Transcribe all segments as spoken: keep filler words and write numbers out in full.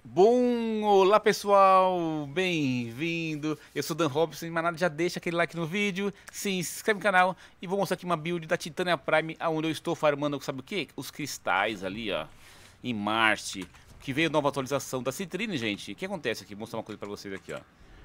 Bom, olá pessoal, bem-vindo. Eu sou Dan Robson, mas nada, já deixa aquele like no vídeo, se inscreve no canal e vou mostrar aqui uma build da Titânia Prime, onde eu estou farmando, sabe o que? Os cristais ali, ó, em Marte, que veio nova atualização da Citrine, gente. O que acontece aqui? Vou mostrar uma coisa pra vocês aqui, ó.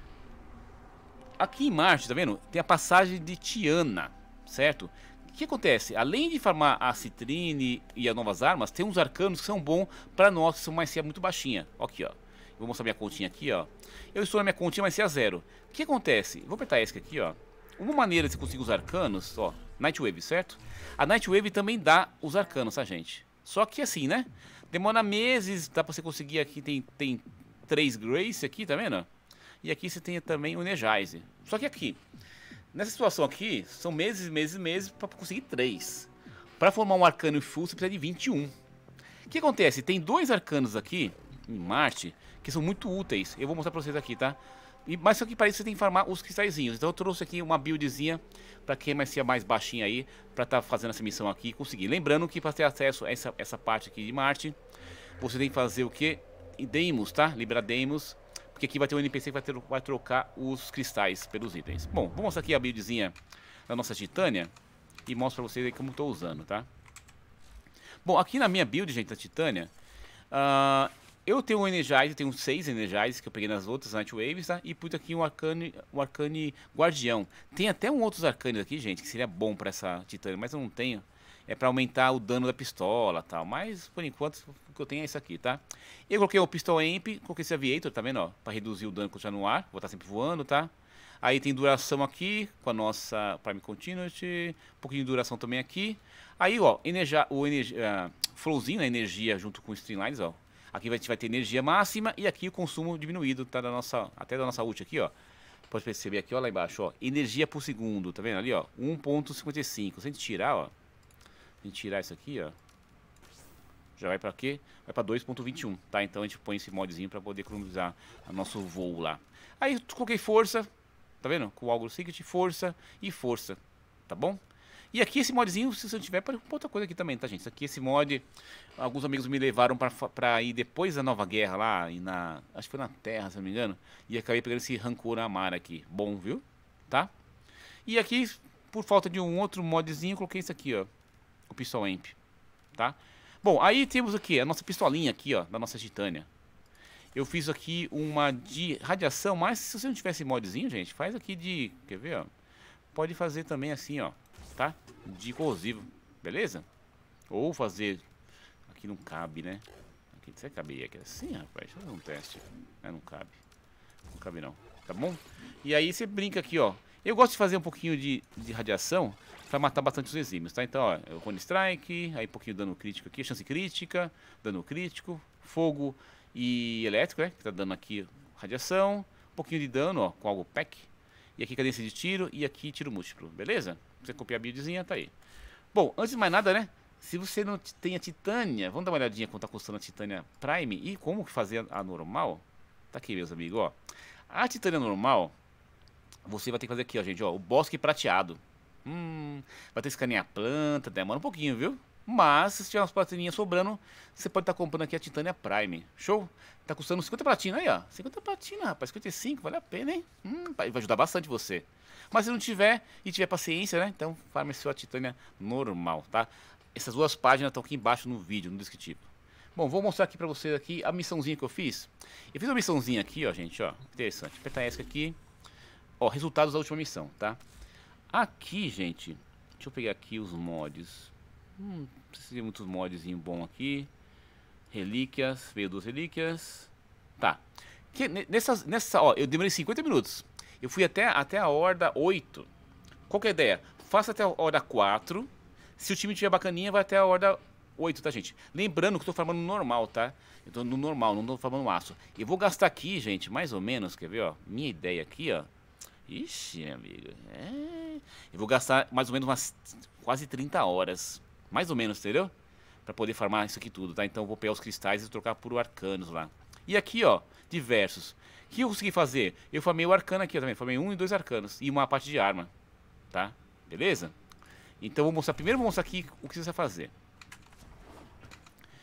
Aqui em Marte, tá vendo? Tem a passagem de Tiana, certo? O que acontece? Além de farmar a Citrine e as novas armas, tem uns arcanos que são bons pra nós, que são mais C muito baixinha. Aqui, ó. Eu vou mostrar minha continha aqui, ó. Eu estou na minha continha mais C a zero. O que acontece? Vou apertar esse aqui, ó. Uma maneira de você conseguir os arcanos, ó, Nightwave, certo? A Nightwave também dá os arcanos, tá, gente? Só que assim, né? Demora meses, dá pra você conseguir aqui, tem, tem três Grace aqui, tá vendo? E aqui você tem também o Energize. Só que aqui, nessa situação aqui, são meses, meses, meses para conseguir três. Para formar um arcano full, você precisa de vinte e um. O que acontece? Tem dois arcanos aqui, em Marte, que são muito úteis. Eu vou mostrar para vocês aqui, tá? E, mas só que para isso você tem que farmar os cristalzinhos. Então eu trouxe aqui uma buildzinha para quem vai ser mais baixinho aí, para estar tá fazendo essa missão aqui e conseguir. Lembrando que para ter acesso a essa, essa parte aqui de Marte, você tem que fazer o que? Deimos, tá? Liberar Deimos. Porque aqui vai ter um N P C que vai, ter, vai trocar os cristais pelos itens. Bom, vou mostrar aqui a buildzinha da nossa Titânia e mostro pra vocês aí como estou usando, tá? Bom, aqui na minha build, gente, da Titânia, uh, eu tenho um Energize, tenho seis Energizes que eu peguei nas outras Nightwaves, tá? E pus aqui um Arcane, um Arcane Guardião. Tem até um outros Arcanes aqui, gente, que seria bom pra essa Titânia, mas eu não tenho. É pra aumentar o dano da pistola e tal. Mas, por enquanto, o que eu tenho é isso aqui, tá? Eu coloquei o Pistol Amp, coloquei esse Aviator, tá vendo, ó? Pra reduzir o dano que eu no ar. Vou estar sempre voando, tá? Aí tem duração aqui, com a nossa Prime Continuity. Um pouquinho de duração também aqui. Aí, ó, energia, o energia, uh, flowzinho, né? Energia junto com Streamlines, ó. Aqui a gente vai ter energia máxima e aqui o consumo diminuído, tá? Da nossa, até da nossa ult aqui, ó. Pode perceber aqui, ó, lá embaixo, ó. Energia por segundo, tá vendo ali, ó? um ponto cinquenta e cinco. Se a gente tirar, ó. A gente tirar isso aqui, ó. Já vai pra quê? Vai pra dois ponto vinte e um, tá? Então a gente põe esse modzinho pra poder economizar o nosso voo lá. Aí coloquei força, tá vendo? Com o Algo Secret, força e força, tá bom? E aqui esse modzinho, se você não tiver, pode pôr outra coisa aqui também, tá, gente? Isso aqui, esse mod, alguns amigos me levaram pra, pra ir depois da Nova Guerra lá, e na, acho que foi na Terra, se não me engano. E acabei pegando esse Rancor Amar aqui. Bom, viu? Tá? E aqui, por falta de um outro modzinho, eu coloquei isso aqui, ó. O Pistol Amp, tá? Bom, aí temos aqui a nossa pistolinha aqui, ó, da nossa Titânia. Eu fiz aqui uma de radiação, mas se você não tivesse modzinho, gente, faz aqui de, quer ver, ó? Pode fazer também assim, ó, tá? De corrosivo, beleza? Ou fazer, aqui não cabe, né? Aqui, você cabe aqui assim, rapaz, deixa eu fazer um teste. É, não cabe, não cabe não, tá bom? E aí você brinca aqui, ó. Eu gosto de fazer um pouquinho de, de radiação pra matar bastante os exímios, tá? Então, ó, o Rune Strike, aí um pouquinho de dano crítico aqui, chance crítica, dano crítico, fogo e elétrico, né? Que tá dando aqui radiação, um pouquinho de dano, ó, com algo pack. E aqui cadência de tiro e aqui tiro múltiplo, beleza? Você copiar a buildzinha, tá aí. Bom, antes de mais nada, né? Se você não tem a Titânia, vamos dar uma olhadinha quanto tá custando a Titânia Prime e como fazer a normal. Tá aqui, meus amigos, ó. A Titânia normal, você vai ter que fazer aqui, ó, gente, ó, o bosque prateado. Hum, vai ter que escanear a planta, demora um pouquinho, viu? Mas, se tiver umas platininhas sobrando, você pode estar tá comprando aqui a Titânia Prime. Show? Tá custando cinquenta platina aí, ó. cinquenta platina, rapaz. cinquenta e cinco, vale a pena, hein? Hum, vai ajudar bastante você. Mas se não tiver e tiver paciência, né? Então, farme sua Titânia normal, tá? Essas duas páginas estão aqui embaixo no vídeo, no descritivo. Bom, vou mostrar aqui pra vocês aqui a missãozinha que eu fiz. Eu fiz uma missãozinha aqui, ó, gente, ó. Interessante. Apertar essa aqui. Ó, resultados da última missão, tá? Aqui, gente, deixa eu pegar aqui os mods. Hum, precisa de muitos modzinho bom aqui. Relíquias, veio duas relíquias. Tá. Que, nessa, nessa, ó, eu demorei cinquenta minutos. Eu fui até, até a horda oito. Qual que é a ideia? Faça até a horda quatro. Se o time tiver bacaninha, vai até a horda oito, tá, gente? Lembrando que eu tô farmando no normal, tá? Eu tô no normal, não tô farmando aço. Eu vou gastar aqui, gente, mais ou menos, quer ver, ó? Minha ideia aqui, ó. Ixi, minha amiga. É... Eu vou gastar mais ou menos umas quase trinta horas. Mais ou menos, entendeu? Pra poder farmar isso aqui tudo, tá? Então eu vou pegar os cristais e trocar por arcanos lá. E aqui, ó, diversos. O que eu consegui fazer? Eu farmei o arcano aqui ó, também. Farmei um e dois arcanos. E uma parte de arma. Tá? Beleza? Então eu vou mostrar. Primeiro eu vou mostrar aqui o que você vai fazer.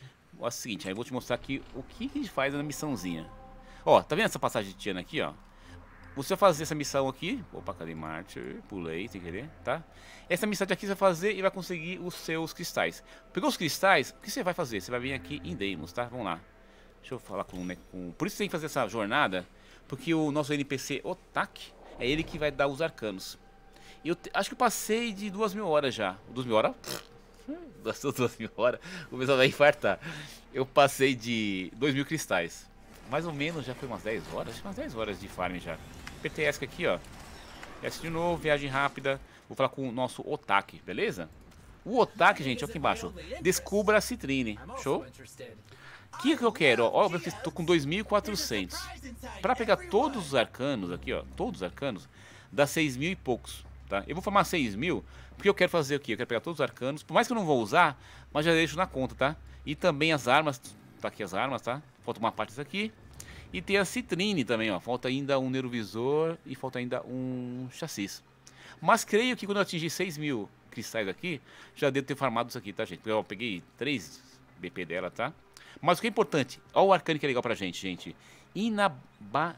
Ó, é o seguinte, aí eu vou te mostrar aqui o que a gente faz na missãozinha. Ó, tá vendo essa passagem de Tiana aqui, ó? Você vai fazer essa missão aqui. Opa, cadê Mártir? Pulei, sem querer, tá? Essa missão aqui você vai fazer e vai conseguir os seus cristais. Pegou os cristais, o que você vai fazer? Você vai vir aqui em Deimos, tá? Vamos lá. Deixa eu falar com, né, com... Por isso você tem que fazer essa jornada, porque o nosso N P C Otak é ele que vai dar os arcanos. Eu te... acho que eu passei de duas mil horas já. Duas mil horas? Gastou duas mil horas. O pessoal vai infartar. Eu passei de dois mil cristais. Mais ou menos já foi umas dez horas. Acho que umas dez horas de farm já. P T S aqui, ó. Essa de novo, viagem rápida. Vou falar com o nosso Otak, beleza? O Otak, gente, ó aqui embaixo. Descubra a citrine. Show? O que, que eu quero? Ó, eu estou com dois mil e quatrocentos. Para pegar todos os arcanos aqui, ó. Todos os arcanos, dá seis mil e poucos. Tá? Eu vou formar seis mil, porque eu quero fazer o quê? Eu quero pegar todos os arcanos, por mais que eu não vou usar, mas já deixo na conta, tá? E também as armas, tá aqui as armas, tá? Falta uma parte aqui. E tem a citrine também, ó. Falta ainda um neurovisor e falta ainda um chassis. Mas creio que quando eu atingir seis mil cristais aqui, já devo ter farmado isso aqui, tá, gente? Eu peguei três B P dela, tá? Mas o que é importante, ó o arcano que é legal pra gente, gente. Inaba...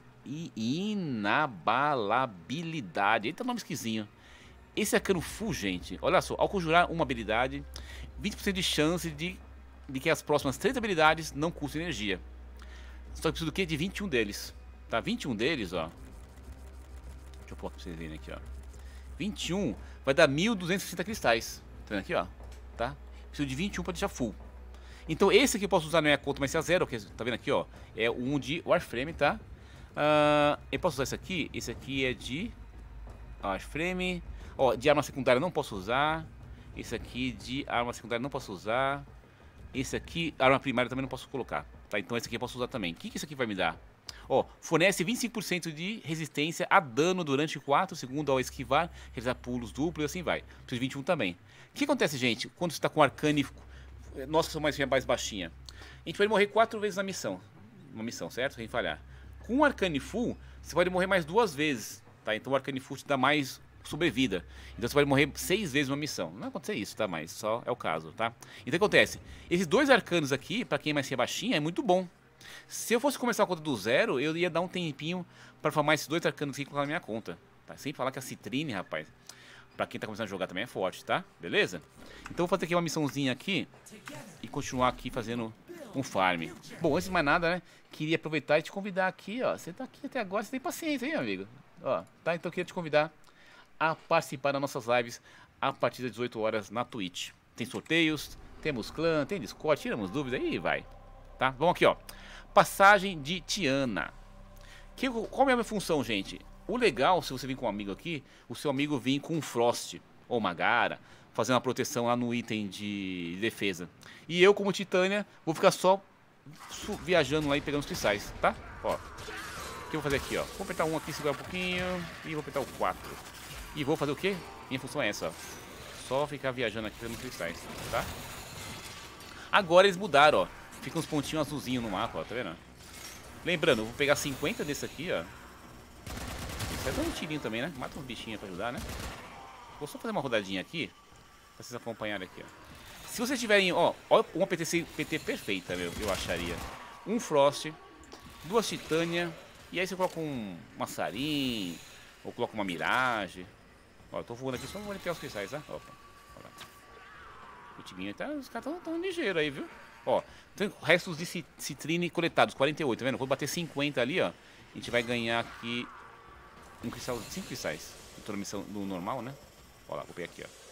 Inabalabilidade. Eita, nome esquisinho. Esse arcano full, gente, olha só, ao conjurar uma habilidade, vinte por cento de chance de, de que as próximas três habilidades não custem energia. Só que preciso do quê? De vinte e um deles. Tá? vinte e um deles, ó. Deixa eu pôr aqui pra vocês verem aqui, ó. vinte e um vai dar mil duzentos e sessenta cristais. Tá vendo aqui, ó? Tá? Preciso de vinte e um pra deixar full. Então esse aqui eu posso usar na minha conta, mas se é zero, que tá vendo aqui, ó. É um de Warframe, tá? Uh, eu posso usar esse aqui. Esse aqui é de Warframe. Ó, de arma secundária não posso usar. Esse aqui de arma secundária não posso usar. Esse aqui, arma primária também não posso colocar. Tá, então esse aqui eu posso usar também. O que, que isso aqui vai me dar? Ó, fornece vinte e cinco por cento de resistência a dano durante quatro segundos ao esquivar, realizar pulos duplos e assim vai. Preciso de vinte e um também. O que acontece, gente, quando você tá com arcane... Nossa, são mais, mais baixinha. A gente pode morrer quatro vezes na missão. Uma missão, certo? Sem falhar. Com o arcane full, você pode morrer mais duas vezes. Tá? Então o arcane full te dá mais sobrevida. Então você pode morrer seis vezes uma missão. Não vai acontecer isso, tá? Mas só é o caso, tá? Então o que acontece? Esses dois arcanos aqui, pra quem é mais baixinha, é muito bom. Se eu fosse começar a conta do zero, eu ia dar um tempinho pra formar esses dois arcanos aqui e colocar na minha conta. Tá? Sem falar que a citrine, rapaz, pra quem tá começando a jogar também é forte, tá? Beleza? Então eu vou fazer aqui uma missãozinha aqui e continuar aqui fazendo um farm. Bom, antes de mais nada, né? Queria aproveitar e te convidar aqui, ó. Você tá aqui até agora, você tem paciência, hein, meu amigo? Ó, tá? Então eu queria te convidar a participar das nossas lives a partir das dezoito horas na Twitch. Tem sorteios, temos clã, tem Discord, tiramos dúvidas e vai. Tá? Vamos aqui, ó. Passagem de Tiana. Que, qual é a minha função, gente? O legal, se você vir com um amigo aqui, o seu amigo vir com um Frost ou uma Gara, fazer uma proteção lá no item de defesa. E eu, como Titânia, vou ficar só viajando lá e pegando os cristais, tá? Ó. O que eu vou fazer aqui, ó? Vou apertar um aqui, segurar um pouquinho. E vou apertar o quatro. E vou fazer o quê? Minha função é essa, ó. Só ficar viajando aqui pegando cristais, tá? Agora eles mudaram, ó. Fica uns pontinhos azulzinhos no mapa, ó. Tá vendo? Lembrando, eu vou pegar cinquenta desse aqui, ó. Isso é dando um tirinho também, né? Mata uns bichinhos pra ajudar, né? Vou só fazer uma rodadinha aqui pra vocês acompanharem aqui, ó. Se vocês tiverem, ó, ó uma P T C, P T perfeita, meu, eu acharia. Um Frost, duas Titânia, e aí você coloca um Massarim, ou coloca uma Mirage. Ó, eu tô voando aqui só vou limpar os cristais, tá? Opa, ó lá. O timinho tá, os caras tão, tão ligeiros aí, viu? Ó, tem restos de citrine coletados, quarenta e oito, tá vendo? Quando bater cinquenta ali, ó, a gente vai ganhar aqui um cristal, cinco cristais. Tô na missão do normal, né? Ó lá, vou pegar aqui, ó.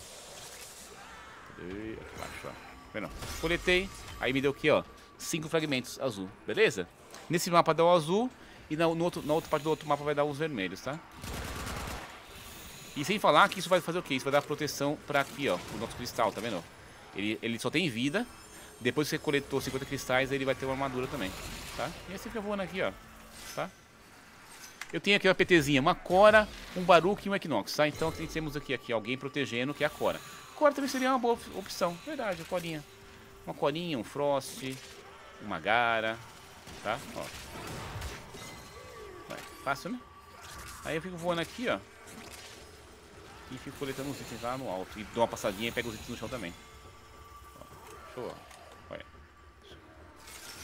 Aqui embaixo, ó. Tá vendo? Coletei, aí me deu aqui, ó, cinco fragmentos azul, beleza? Nesse mapa dá o azul e na, no outro, na outra parte do outro mapa vai dar os vermelhos, tá? E sem falar que isso vai fazer o quê? Isso vai dar proteção pra aqui, ó, o nosso cristal, tá vendo? Ele, ele só tem vida. Depois que você coletou cinquenta cristais, ele vai ter uma armadura também, tá? E aí você fica voando aqui, ó, tá? Eu tenho aqui uma PTzinha, uma Cora, um Baruch e um Equinox, tá? Então temos aqui, aqui alguém protegendo, que é a Cora. Cora também seria uma boa opção, verdade, a Corinha. Uma Corinha, um Frost, uma Gara, tá? Ó. Vai, fácil, né? Aí eu fico voando aqui, ó. E fico coletando os itens lá no alto. E dou uma passadinha e pego os itens no chão também. Ó, show, ó. Olha.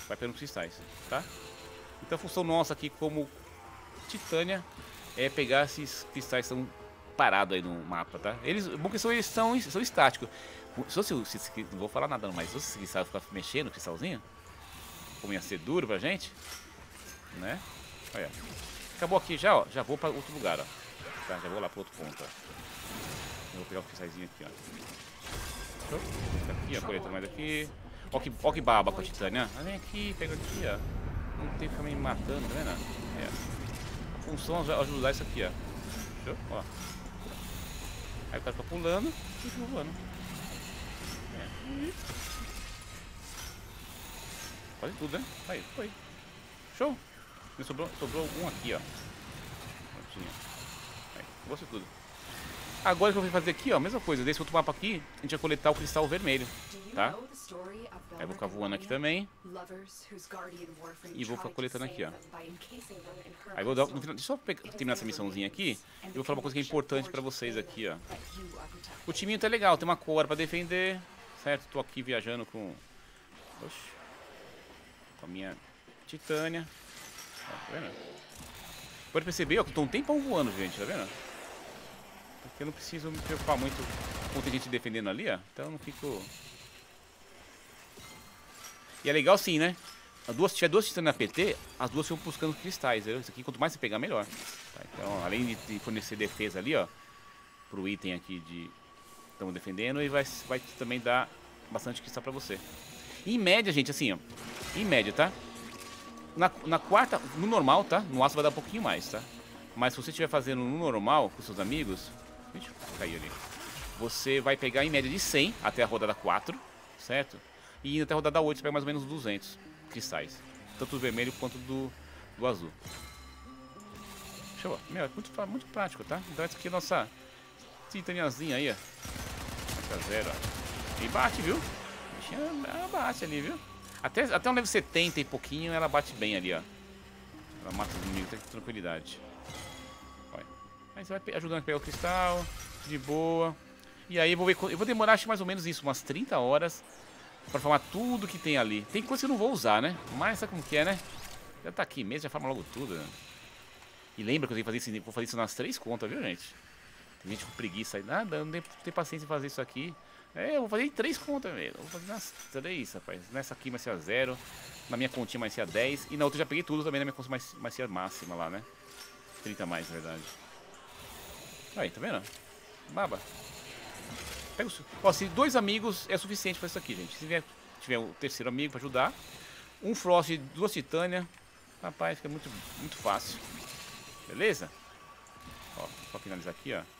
vai pegando cristais, tá? Então a função nossa aqui como Titânia é pegar esses cristais que estão parados aí no mapa, tá? Eles, bom que são, eles são, são estáticos. Se, se, se, não vou falar nada não, mas se esse cristal ficar mexendo, o cristalzinho, como ia ser duro pra gente, né? Olha, acabou aqui já, ó. Já vou pra outro lugar, ó. Tá, já vou lá pro outro ponto, ó. Eu vou pegar o cristalzinho aqui, ó. Tá aqui, ó, coletando mais aqui. Ó que, ó que baba com a Titânia. Ah, vem aqui, pega aqui, ó. Não tem que ficar me matando, tá vendo? É. A função é ajudar isso aqui, ó. Fechou? Ó. Aí o cara fica pulando e fica voando. É. Quase tudo, né? Aí, foi. Show! Me sobrou, sobrou um aqui, ó. Prontinho. Aí, gostei tudo. Agora que eu vou fazer aqui, ó, mesma coisa. Desse outro mapa aqui, a gente vai coletar o cristal vermelho, tá? Aí eu vou ficar voando aqui também. E vou ficar coletando aqui, ó. Aí vou dar, no final, deixa eu terminar essa missãozinha aqui. E vou falar uma coisa que é importante pra vocês aqui, ó. O timinho tá legal, tem uma cor pra defender, certo? Tô aqui viajando com... Oxi. Com a minha Titânia. Ó, tá vendo? Pode perceber, ó, que tô um tempão voando, gente, tá vendo? Porque eu não preciso me preocupar muito com tem gente defendendo ali, ó. Então eu não fico... E é legal sim, né? As duas, se tiver duas Titânias na P T, as duas ficam buscando cristais. Viu? Isso aqui, quanto mais você pegar, melhor. Tá? Então, além de fornecer defesa ali, ó, pro item aqui de... Estamos defendendo, e vai, vai também dar bastante cristal pra você. E em média, gente, assim, ó. Em média, tá? Na, na quarta, no normal, tá? No aço vai dar um pouquinho mais, tá? Mas se você estiver fazendo no normal com seus amigos... Ixi, caiu ali. Você vai pegar em média de cem até a rodada quatro, certo? E indo até a rodada oito você pega mais ou menos duzentos cristais. Tanto do vermelho quanto do, do azul. Show. Meu, é muito, muito prático, tá? Então essa aqui é a nossa titaniazinha aí, ó. Marca zero, ó. E bate, viu? Ela bate ali, viu? Até, até um level setenta e pouquinho ela bate bem ali, ó. Ela mata os inimigos com tranquilidade. Olha. Aí você vai ajudando a pegar o cristal, de boa. E aí eu vou ver, eu vou demorar acho mais ou menos isso, umas trinta horas pra farmar tudo que tem ali. Tem coisa que eu não vou usar, né? Mas sabe como que é, né? Já tá aqui mesmo, já farma logo tudo, né? E lembra que eu tenho que fazer isso, vou fazer isso nas três contas, viu, gente? Tem gente com preguiça aí, nada, não tem, tem paciência em fazer isso aqui. É, eu vou fazer em três contas mesmo. Vou fazer nas três, rapaz. Nessa aqui vai ser a zero. Na minha continha vai ser a dez. E na outra eu já peguei tudo também, na minha conta vai ser a máxima lá, né? trinta mais, na verdade. Aí, tá vendo? Baba. Pega o... Ó, se dois amigos é suficiente pra isso aqui, gente. Se tiver, tiver o terceiro amigo pra ajudar. Um Frost, duas Titânia. Rapaz, fica muito, muito fácil. Beleza? Ó, só finalizar aqui, ó.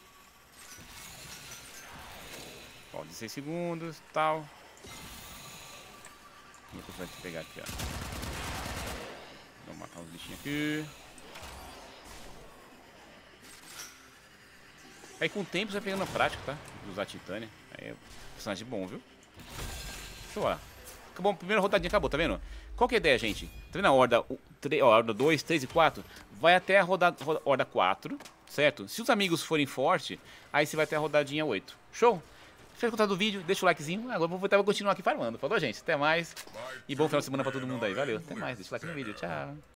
Ó, dezesseis segundos, tal. Como é que eu vou pegar aqui, ó? Vamos matar uns bichinhos aqui. Aí com o tempo você vai pegando a prática, tá? De usar Titânia. Aí é um personagem bom, viu? Deixa eu lá. Acabou, a primeira rodadinha acabou, tá vendo? Qual que é a ideia, gente? Tá vendo a horda, a horda dois, três e quatro? Vai até a rodada, horda quatro, certo? Se os amigos forem fortes, aí você vai até a rodadinha oito. Show? Se você gostou do vídeo, deixa o likezinho. Agora eu vou, vou continuar aqui farmando. Falou, gente? Até mais. E bom final de semana pra todo mundo aí. Valeu. Até mais. Deixa o like no vídeo. Tchau.